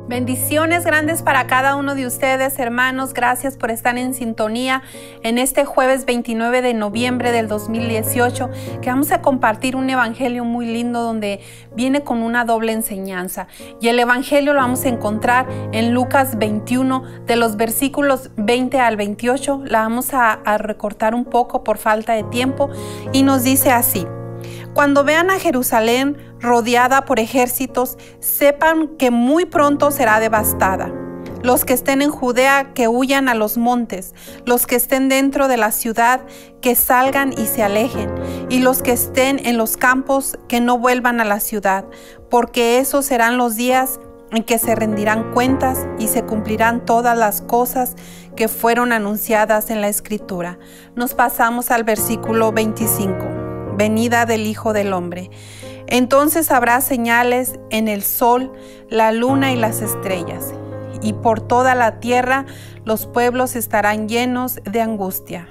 Bendiciones grandes para cada uno de ustedes, hermanos. Gracias por estar en sintonía en este jueves 29 de noviembre del 2018, que vamos a compartir un evangelio muy lindo donde viene con una doble enseñanza. Y el evangelio lo vamos a encontrar en Lucas 21, de los versículos 20 al 28. La vamos a recortar un poco por falta de tiempo y nos dice así: Cuando vean a Jerusalén rodeada por ejércitos, sepan que muy pronto será devastada. Los que estén en Judea, que huyan a los montes. Los que estén dentro de la ciudad, que salgan y se alejen. Y los que estén en los campos, que no vuelvan a la ciudad, porque esos serán los días en que se rendirán cuentas y se cumplirán todas las cosas que fueron anunciadas en la Escritura. Nos pasamos al versículo 25. Venida del Hijo del Hombre. Entonces habrá señales en el sol, la luna y las estrellas, y por toda la tierra los pueblos estarán llenos de angustia,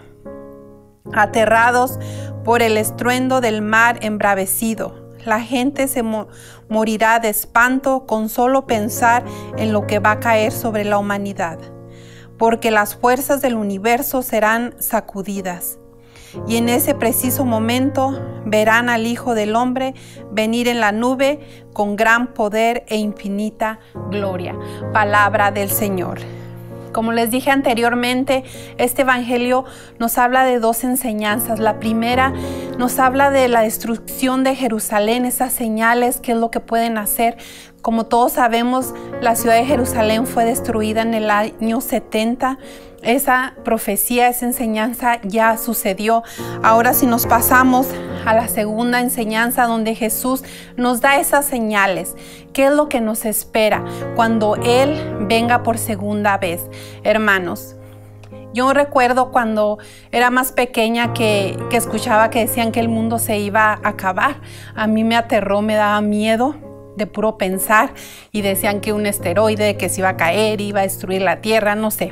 aterrados por el estruendo del mar embravecido. La gente se morirá de espanto con solo pensar en lo que va a caer sobre la humanidad, porque las fuerzas del universo serán sacudidas. Y en ese preciso momento verán al Hijo del Hombre venir en la nube con gran poder e infinita gloria. Palabra del Señor. Como les dije anteriormente, este evangelio nos habla de dos enseñanzas. La primera nos habla de la destrucción de Jerusalén, esas señales, qué es lo que pueden hacer. Como todos sabemos, la ciudad de Jerusalén fue destruida en el año 70. Esa profecía, esa enseñanza ya sucedió. Ahora si nos pasamos a la segunda enseñanza, donde Jesús nos da esas señales, ¿qué es lo que nos espera cuando Él venga por segunda vez? Hermanos, yo recuerdo cuando era más pequeña que escuchaba que decían que el mundo se iba a acabar. A mí me aterró, me daba miedo de puro pensar, y decían que un asteroide que se iba a caer, iba a destruir la tierra, no sé.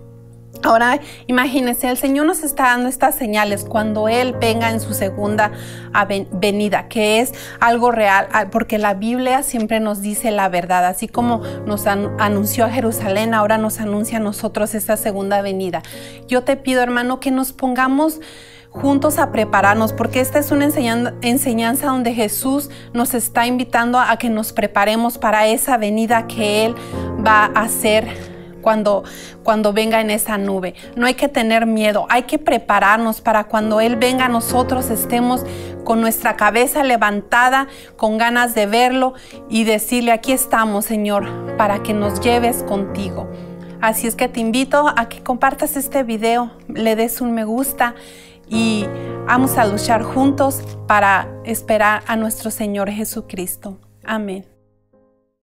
Ahora imagínense, el Señor nos está dando estas señales cuando Él venga en su segunda venida, que es algo real, porque la Biblia siempre nos dice la verdad. Así como nos anunció a Jerusalén, ahora nos anuncia a nosotros esta segunda venida. Yo te pido, hermano, que nos pongamos juntos a prepararnos, porque esta es una enseñanza donde Jesús nos está invitando a que nos preparemos para esa venida que Él va a hacer cuando venga en esa nube. No hay que tener miedo, hay que prepararnos para cuando Él venga nosotros estemos con nuestra cabeza levantada, con ganas de verlo y decirle: aquí estamos, Señor, para que nos lleves contigo. Así es que te invito a que compartas este video, le des un me gusta y vamos a luchar juntos para esperar a nuestro Señor Jesucristo. Amén.